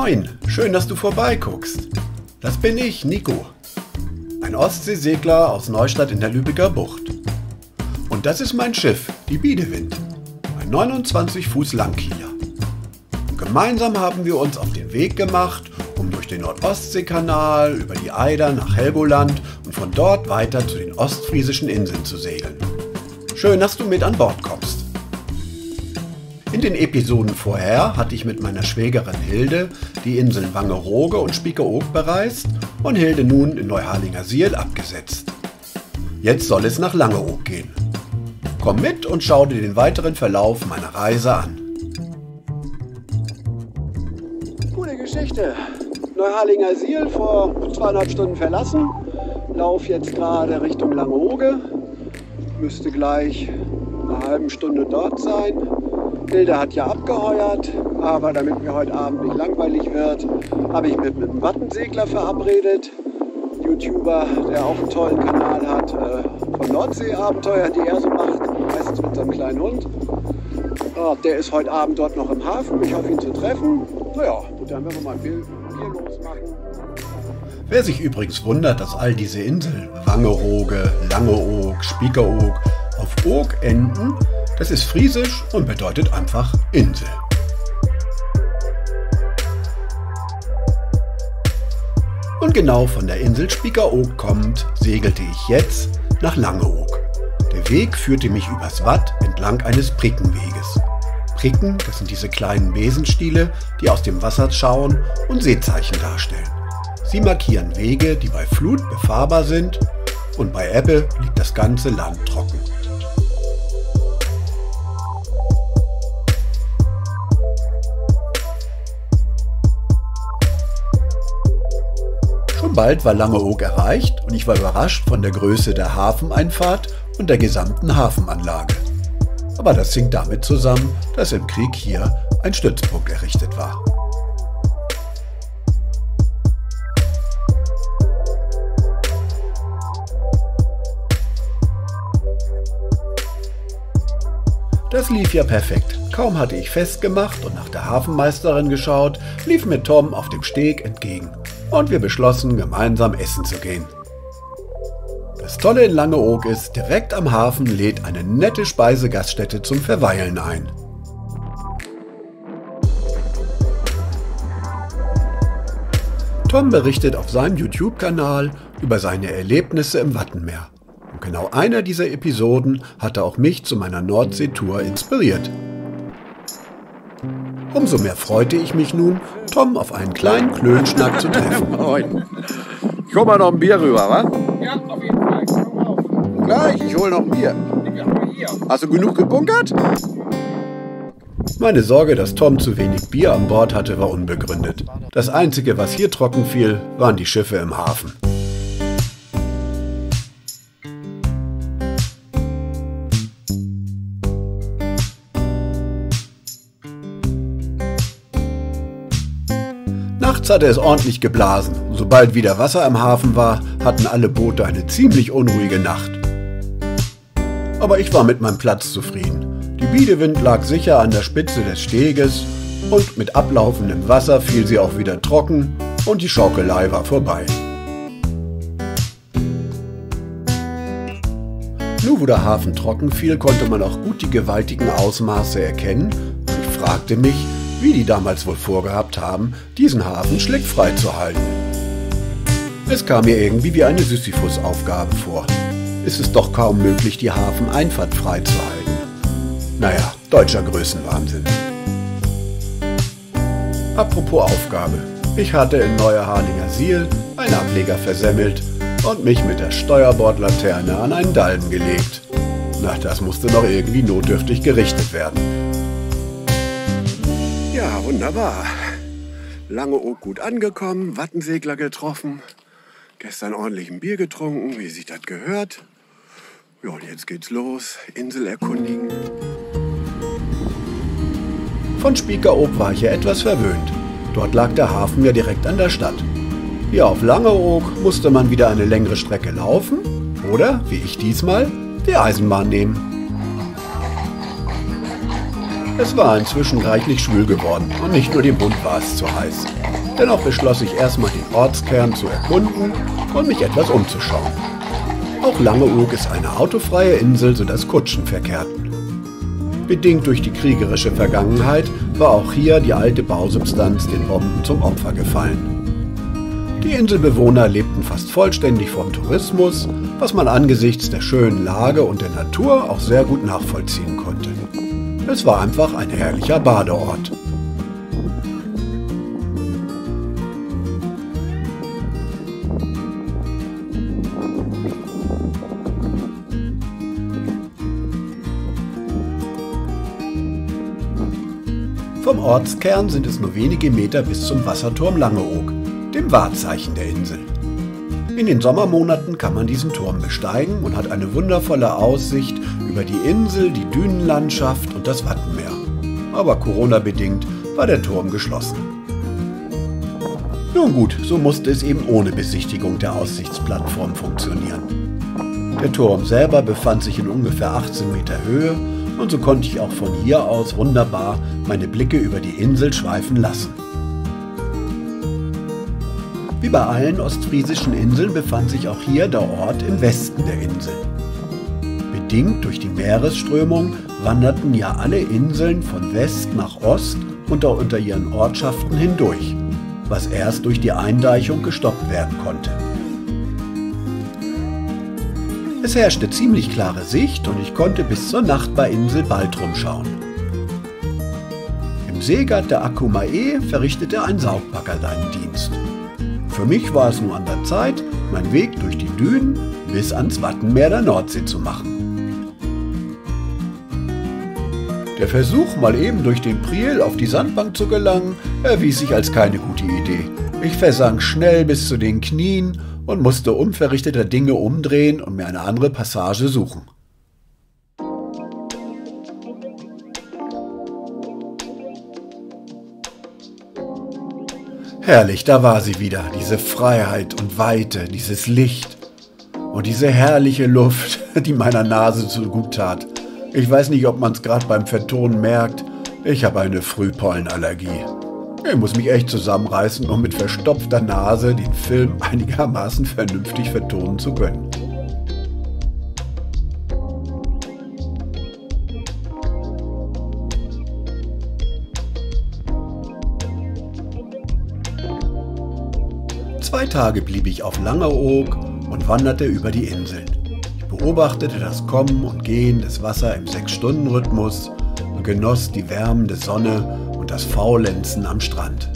Moin, schön, dass du vorbeiguckst. Das bin ich, Nico. Ein Ostseesegler aus Neustadt in der Lübecker Bucht. Und das ist mein Schiff, die Bidewind. Ein 29 Fuß Langkieler. Gemeinsam haben wir uns auf den Weg gemacht, um durch den Nordostseekanal, über die Eider nach Helgoland und von dort weiter zu den ostfriesischen Inseln zu segeln. Schön, dass du mit an Bord kommst. In den Episoden vorher hatte ich mit meiner Schwägerin Hilde die Inseln Wangerooge und Spiekeroog bereist und Hilde nun in Neuharlingersiel abgesetzt. Jetzt soll es nach Langeoog gehen. Komm mit und schau dir den weiteren Verlauf meiner Reise an. Gute Geschichte. Neuharlingersiel vor 2,5 Stunden verlassen. Lauf jetzt gerade Richtung Langeooge. Müsste gleich eine halbe Stunde dort sein. Hilde hat ja abgeheuert, aber damit mir heute Abend nicht langweilig wird, habe ich mich mit einem Wattensegler verabredet. YouTuber, der auch einen tollen Kanal hat, von Nordseeabenteuern, die er so macht, meistens mit seinem kleinen Hund. Ja, der ist heute Abend dort noch im Hafen, ich hoffe ihn zu treffen. Naja, und dann werden wir mal ein Bier losmachen. Wer sich übrigens wundert, dass all diese Inseln, Wangerooge, Langeoog, Spiekeroog, auf Oog enden, das ist friesisch und bedeutet einfach Insel. Und genau von der Insel Spiekeroog kommend segelte ich jetzt nach Langeoog. Der Weg führte mich übers Watt entlang eines Brickenweges. Bricken, das sind diese kleinen Besenstiele, die aus dem Wasser schauen und Seezeichen darstellen. Sie markieren Wege, die bei Flut befahrbar sind, und bei Ebbe liegt das ganze Land trocken. Schon bald war Langeoog erreicht und ich war überrascht von der Größe der Hafeneinfahrt und der gesamten Hafenanlage. Aber das hing damit zusammen, dass im Krieg hier ein Stützpunkt errichtet war. Das lief ja perfekt. Kaum hatte ich festgemacht und nach der Hafenmeisterin geschaut, lief mir Tom auf dem Steg entgegen. Und wir beschlossen, gemeinsam essen zu gehen. Das Tolle in Langeoog ist, direkt am Hafen lädt eine nette Speisegaststätte zum Verweilen ein. Tom berichtet auf seinem YouTube-Kanal über seine Erlebnisse im Wattenmeer. Und genau einer dieser Episoden hatte auch mich zu meiner Nordseetour inspiriert. Umso mehr freute ich mich nun, Tom auf einen kleinen Klönschnack zu treffen. Moin. Ich hol mal noch ein Bier rüber, wa? Ja, auf jeden Fall. Komm auf. Gleich, ich hol noch ein Bier. Hast du genug gebunkert? Meine Sorge, dass Tom zu wenig Bier an Bord hatte, war unbegründet. Das Einzige, was hier trocken fiel, waren die Schiffe im Hafen. Nachts hatte es ordentlich geblasen. Sobald wieder Wasser im Hafen war, hatten alle Boote eine ziemlich unruhige Nacht. Aber ich war mit meinem Platz zufrieden. Die Bidewind lag sicher an der Spitze des Steges und mit ablaufendem Wasser fiel sie auch wieder trocken und die Schaukelei war vorbei. Nur wo der Hafen trocken fiel, konnte man auch gut die gewaltigen Ausmaße erkennen und ich fragte mich, wie die damals wohl vorgehabt haben, diesen Hafen schleckfrei zu halten. Es kam mir irgendwie wie eine Sisyphus-Aufgabe vor. Es ist doch kaum möglich, die Hafeneinfahrt frei zu halten. Naja, deutscher Größenwahnsinn. Apropos Aufgabe. Ich hatte in Neuharlingersiel einen Ableger versemmelt und mich mit der Steuerbordlaterne an einen Dalben gelegt. Na, das musste noch irgendwie notdürftig gerichtet werden. Ja, wunderbar. Langeoog gut angekommen, Wattensegler getroffen, gestern ordentlich ein Bier getrunken, wie sich das gehört. Ja, und jetzt geht's los, Insel erkundigen. Von Spiekeroog war ich ja etwas verwöhnt. Dort lag der Hafen ja direkt an der Stadt. Hier auf Langeoog musste man wieder eine längere Strecke laufen oder, wie ich diesmal, die Eisenbahn nehmen. Es war inzwischen reichlich schwül geworden und nicht nur dem Hund war es zu heiß. Dennoch beschloss ich erstmal den Ortskern zu erkunden und mich etwas umzuschauen. Auch Langeoog ist eine autofreie Insel, sodass Kutschen verkehrten. Bedingt durch die kriegerische Vergangenheit war auch hier die alte Bausubstanz den Bomben zum Opfer gefallen. Die Inselbewohner lebten fast vollständig vom Tourismus, was man angesichts der schönen Lage und der Natur auch sehr gut nachvollziehen konnte. Es war einfach ein herrlicher Badeort. Vom Ortskern sind es nur wenige Meter bis zum Wasserturm Langeoog, dem Wahrzeichen der Insel. In den Sommermonaten kann man diesen Turm besteigen und hat eine wundervolle Aussicht über die Insel, die Dünenlandschaft und das Wattenmeer. Aber Corona-bedingt war der Turm geschlossen. Nun gut, so musste es eben ohne Besichtigung der Aussichtsplattform funktionieren. Der Turm selber befand sich in ungefähr 18 Meter Höhe und so konnte ich auch von hier aus wunderbar meine Blicke über die Insel schweifen lassen. Wie bei allen ostfriesischen Inseln befand sich auch hier der Ort im Westen der Insel. Bedingt durch die Meeresströmung wanderten ja alle Inseln von West nach Ost und auch unter ihren Ortschaften hindurch, was erst durch die Eindeichung gestoppt werden konnte. Es herrschte ziemlich klare Sicht und ich konnte bis zur Nachbarinsel Baltrum schauen. Im Seegat der Akumae verrichtete ein Saugbagger seinen Dienst. Für mich war es nur an der Zeit, meinen Weg durch die Dünen bis ans Wattenmeer der Nordsee zu machen. Der Versuch, mal eben durch den Priel auf die Sandbank zu gelangen, erwies sich als keine gute Idee. Ich versank schnell bis zu den Knien und musste unverrichteter Dinge umdrehen und mir eine andere Passage suchen. Herrlich, da war sie wieder, diese Freiheit und Weite, dieses Licht und diese herrliche Luft, die meiner Nase so gut tat. Ich weiß nicht, ob man es gerade beim Vertonen merkt, ich habe eine Frühpollenallergie. Ich muss mich echt zusammenreißen, um mit verstopfter Nase den Film einigermaßen vernünftig vertonen zu können. Zwei Tage blieb ich auf Langeoog und wanderte über die Inseln. Ich beobachtete das Kommen und Gehen des Wassers im 6-Stunden-Rhythmus und genoss die wärmende Sonne und das Faulenzen am Strand.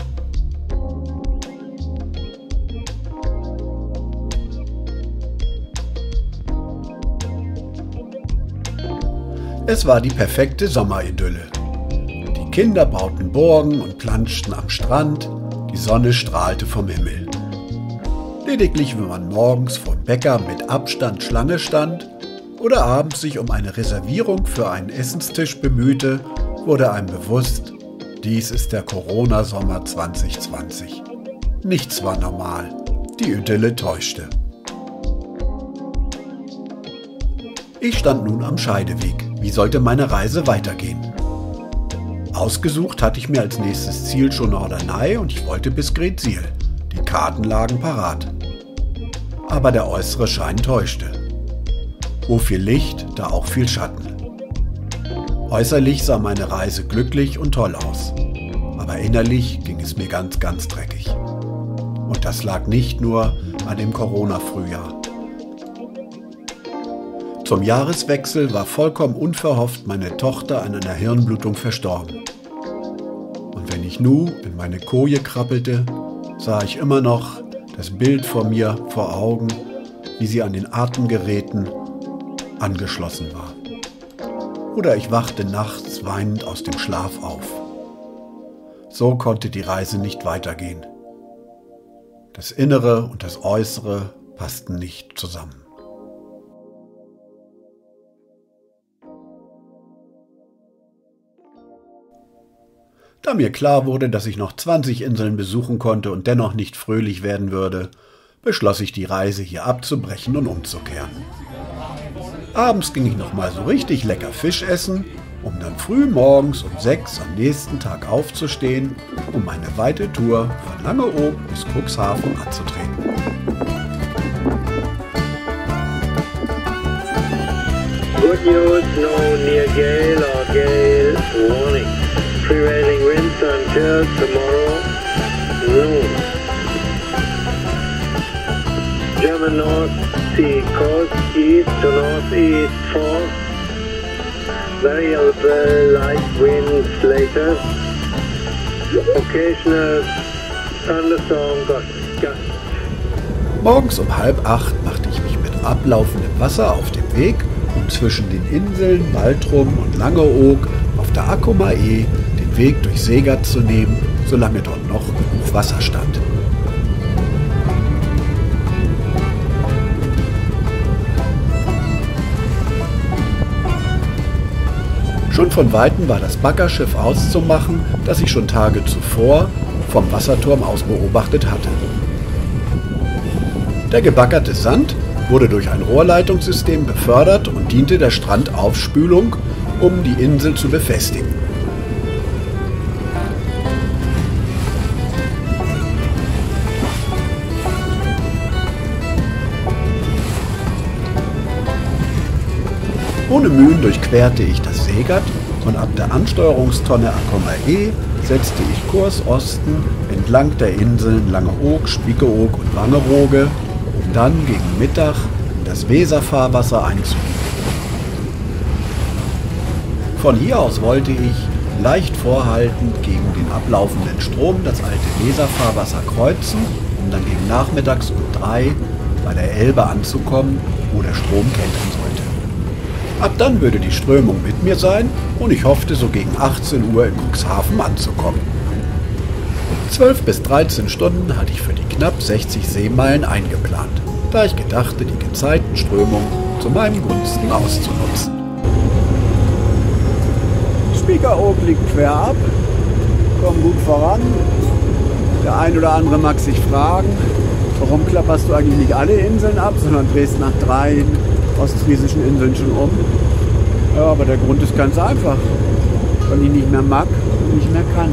Es war die perfekte Sommeridylle. Die Kinder bauten Burgen und planschten am Strand, die Sonne strahlte vom Himmel. Lediglich, wenn man morgens vor dem Bäcker mit Abstand Schlange stand oder abends sich um eine Reservierung für einen Essenstisch bemühte, wurde einem bewusst, dies ist der Corona-Sommer 2020. Nichts war normal, die Idylle täuschte. Ich stand nun am Scheideweg. Wie sollte meine Reise weitergehen? Ausgesucht hatte ich mir als nächstes Ziel schon Norderney und ich wollte bis Greetsiel. Die Karten lagen parat. Aber der äußere Schein täuschte. Wo viel Licht, da auch viel Schatten. Äußerlich sah meine Reise glücklich und toll aus. Aber innerlich ging es mir ganz, ganz dreckig. Und das lag nicht nur an dem Corona-Frühjahr. Zum Jahreswechsel war vollkommen unverhofft meine Tochter an einer Hirnblutung verstorben. Und wenn ich nun in meine Koje krabbelte, sah ich immer noch das Bild vor mir vor Augen, wie sie an den Atemgeräten angeschlossen war. Oder ich wachte nachts weinend aus dem Schlaf auf. So konnte die Reise nicht weitergehen. Das Innere und das Äußere passten nicht zusammen. Da mir klar wurde, dass ich noch 20 Inseln besuchen konnte und dennoch nicht fröhlich werden würde, beschloss ich, die Reise hier abzubrechen und umzukehren. Abends ging ich noch mal so richtig lecker Fisch essen um dann früh morgens um 6 am nächsten Tag aufzustehen, um meine weite Tour von Langeoog bis Cuxhaven anzutreten. Good news, no near gale or gale warning. Prevailing winds until tomorrow noon. German North Sea coast east to northeast force. Variable light winds later. Occasional thunderstorm gust. Morgens um 7:30 machte ich mich mit ablaufendem Wasser auf den Weg, um zwischen den Inseln Baltrum und Langeoog auf der Akkumae den Weg durch Seegat zu nehmen, solange dort noch genug Wasser stand. Schon von Weitem war das Baggerschiff auszumachen, das ich schon Tage zuvor vom Wasserturm aus beobachtet hatte. Der gebaggerte Sand wurde durch ein Rohrleitungssystem befördert und diente der Strandaufspülung, um die Insel zu befestigen. Ohne Mühen durchquerte ich das Seegat und ab der Ansteuerungstonne Akkumae setzte ich Kurs Osten entlang der Inseln Langeoog, Spiekeroog und Wangerooge, um dann gegen Mittag in das Weserfahrwasser einzubiegen. Von hier aus wollte ich, leicht vorhaltend gegen den ablaufenden Strom, das alte Weserfahrwasser kreuzen, um dann gegen nachmittags um 3 bei der Elbe anzukommen, wo der Strom kentern sollte. Ab dann würde die Strömung mit mir sein und ich hoffte, so gegen 18 Uhr in Cuxhaven anzukommen. 12 bis 13 Stunden hatte ich für die knapp 60 Seemeilen eingeplant, da ich gedachte, die Gezeitenströmung zu meinem Gunsten auszunutzen. Spiekeroog liegt quer ab, kommen gut voran. Der ein oder andere mag sich fragen, warum klapperst du eigentlich nicht alle Inseln ab, sondern drehst nach 3 ostfriesischen Inseln schon um. Ja, aber der Grund ist ganz einfach, weil ich nicht mehr mag und nicht mehr kann.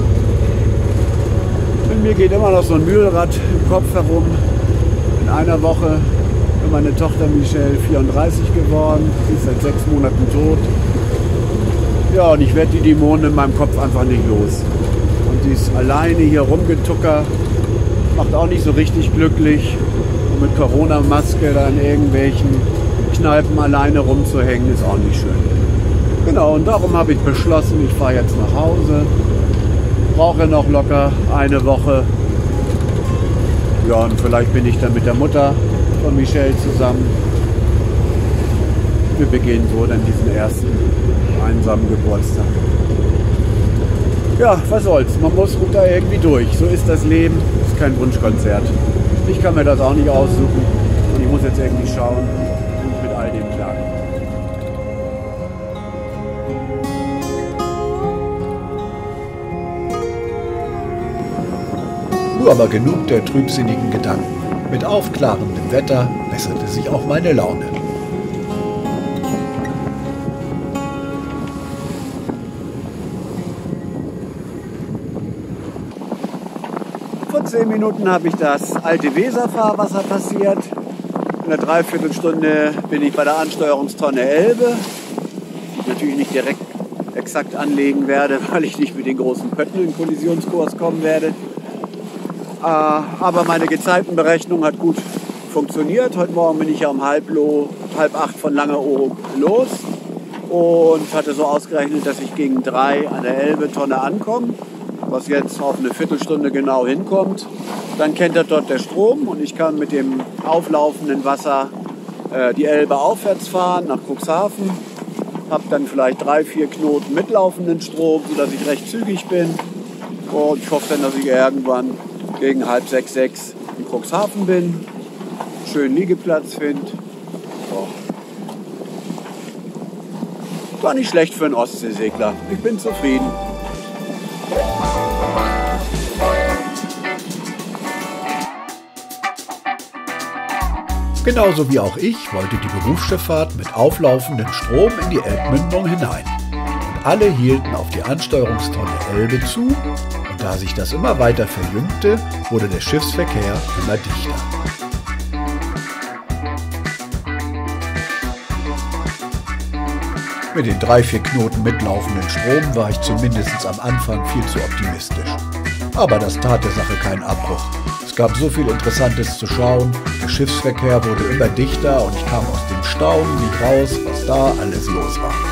In mir geht immer noch so ein Mühlrad im Kopf herum. In einer Woche ist meine Tochter Michelle 34 geworden, sie ist seit 6 Monaten tot. Ja, und ich werde die Dämonen in meinem Kopf einfach nicht los. Und dieses alleine hier rumgetucker macht auch nicht so richtig glücklich. Und mit Corona-Maske da in irgendwelchen Kneipen alleine rumzuhängen, ist auch nicht schön. Genau, und darum habe ich beschlossen, ich fahre jetzt nach Hause. Brauche noch locker eine Woche. Ja, und vielleicht bin ich dann mit der Mutter von Michelle zusammen. Wir begehen so dann diesen ersten einsamen Geburtstag. Ja, was soll's, man muss da irgendwie durch. So ist das Leben, ist kein Wunschkonzert. Ich kann mir das auch nicht aussuchen und ich muss jetzt irgendwie schauen, wie ich mit all dem klarkomme. Nur aber genug der trübsinnigen Gedanken. Mit aufklarendem Wetter besserte sich auch meine Laune. Vor 10 Minuten habe ich das alte Weserfahrwasser passiert. In einer Dreiviertelstunde bin ich bei der Ansteuerungstonne Elbe, die ich natürlich nicht direkt exakt anlegen werde, weil ich nicht mit den großen Pötten in Kollisionskurs kommen werde. Aber meine Gezeitenberechnung hat gut funktioniert. Heute Morgen bin ich ja um halb 8 von Langeoog los und hatte so ausgerechnet, dass ich gegen 3 an der Elbe-Tonne ankomme, was jetzt auf eine Viertelstunde genau hinkommt. Dann kentert dort der Strom und ich kann mit dem auflaufenden Wasser die Elbe aufwärts fahren nach Cuxhaven. Habe dann vielleicht 3-4 Knoten mitlaufenden Strom, sodass ich recht zügig bin. Und ich hoffe dann, dass ich irgendwann gegen 5:30, 6 in Cuxhaven bin, schönen Liegeplatz finde. So. War nicht schlecht für einen Ostseesegler. Ich bin zufrieden. Genauso wie auch ich wollte die Berufsschifffahrt mit auflaufendem Strom in die Elbmündung hinein. alle hielten auf die Ansteuerungstonne Elbe zu, und da sich das immer weiter verjüngte, wurde der Schiffsverkehr immer dichter. Mit den 3-4 Knoten mitlaufenden Strom war ich zumindest am Anfang viel zu optimistisch. Aber das tat der Sache keinen Abbruch. Es gab so viel Interessantes zu schauen, der Schiffsverkehr wurde immer dichter und ich kam aus dem Staunen nicht raus, was da alles los war.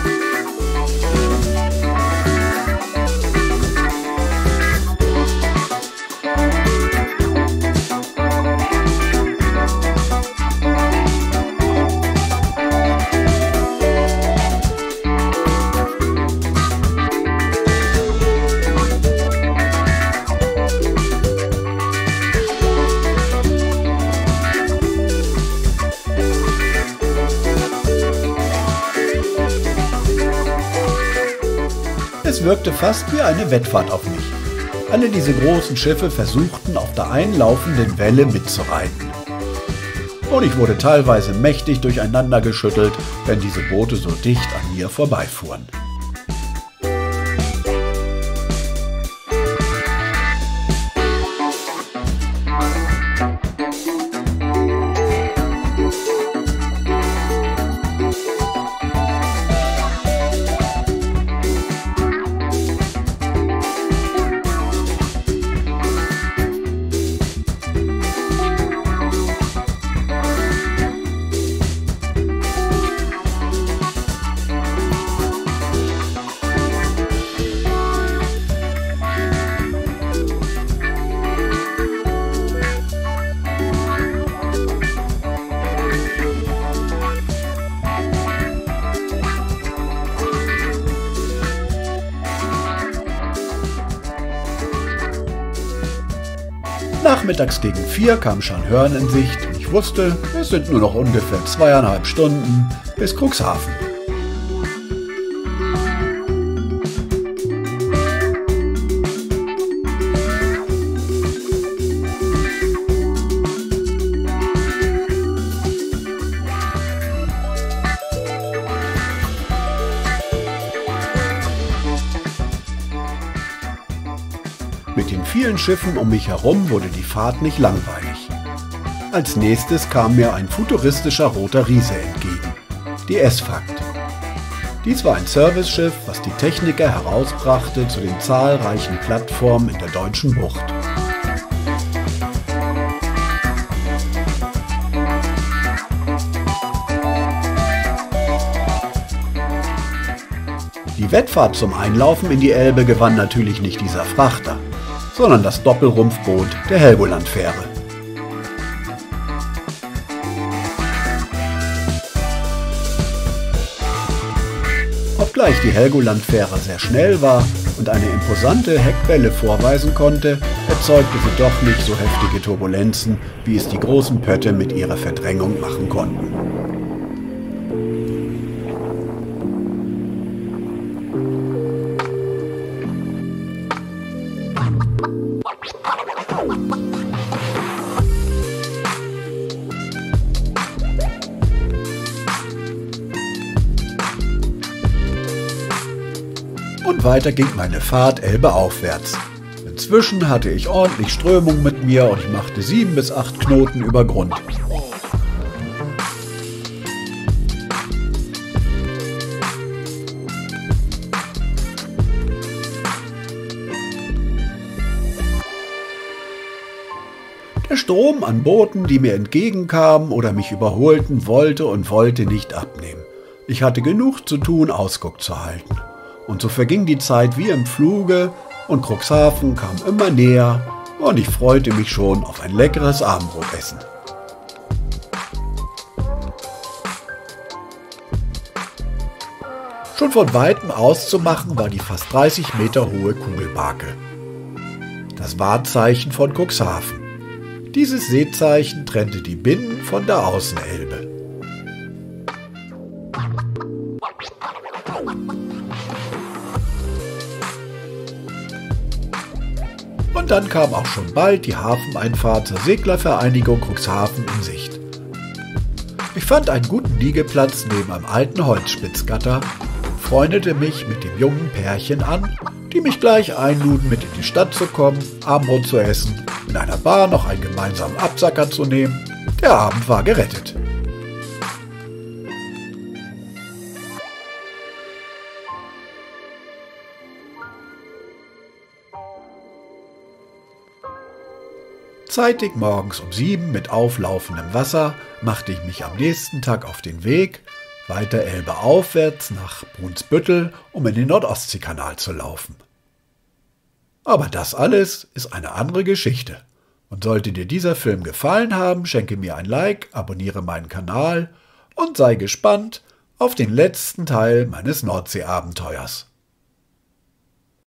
Es wirkte fast wie eine Wettfahrt auf mich. Alle diese großen Schiffe versuchten, auf der einlaufenden Welle mitzureiten. Und ich wurde teilweise mächtig durcheinander geschüttelt, wenn diese Boote so dicht an mir vorbeifuhren. Nachmittags gegen 4 kam Scharnhörn in Sicht und ich wusste, es sind nur noch ungefähr 2,5 Stunden bis Cuxhaven. Mit den vielen Schiffen um mich herum wurde die Fahrt nicht langweilig. Als nächstes kam mir ein futuristischer roter Riese entgegen, die S-Fakt. Dies war ein Serviceschiff, was die Techniker herausbrachte zu den zahlreichen Plattformen in der deutschen Bucht. Die Wettfahrt zum Einlaufen in die Elbe gewann natürlich nicht dieser Frachter, sondern das Doppelrumpfboot der Helgoland-Fähre. Obgleich die Helgoland-Fähre sehr schnell war und eine imposante Heckwelle vorweisen konnte, erzeugte sie doch nicht so heftige Turbulenzen, wie es die großen Pötte mit ihrer Verdrängung machen konnten. Und weiter ging meine Fahrt Elbe aufwärts. Inzwischen hatte ich ordentlich Strömung mit mir und ich machte 7 bis 8 Knoten über Grund. Der Strom an Booten, die mir entgegenkamen oder mich überholten, wollte nicht abnehmen. Ich hatte genug zu tun, Ausguck zu halten. Und so verging die Zeit wie im Fluge und Cuxhaven kam immer näher und ich freute mich schon auf ein leckeres Abendbrotessen. Schon von Weitem auszumachen war die fast 30 Meter hohe Kugelbarke. Das Wahrzeichen von Cuxhaven. Dieses Seezeichen trennte die Binnen- von der Außenelbe. Und dann kam auch schon bald die Hafeneinfahrt zur Seglervereinigung Cuxhaven in Sicht. Ich fand einen guten Liegeplatz neben einem alten Holzspitzgatter und freundete mich mit dem jungen Pärchen an, die mich gleich einluden, mit in die Stadt zu kommen, Abendbrot zu essen, in einer Bar noch einen gemeinsamen Absacker zu nehmen. Der Abend war gerettet. Zeitig morgens um 7 mit auflaufendem Wasser machte ich mich am nächsten Tag auf den Weg, weiter Elbe aufwärts nach Brunsbüttel, um in den Nordostseekanal zu laufen. Aber das alles ist eine andere Geschichte. Und sollte dir dieser Film gefallen haben, schenke mir ein Like, abonniere meinen Kanal und sei gespannt auf den letzten Teil meines Nordseeabenteuers.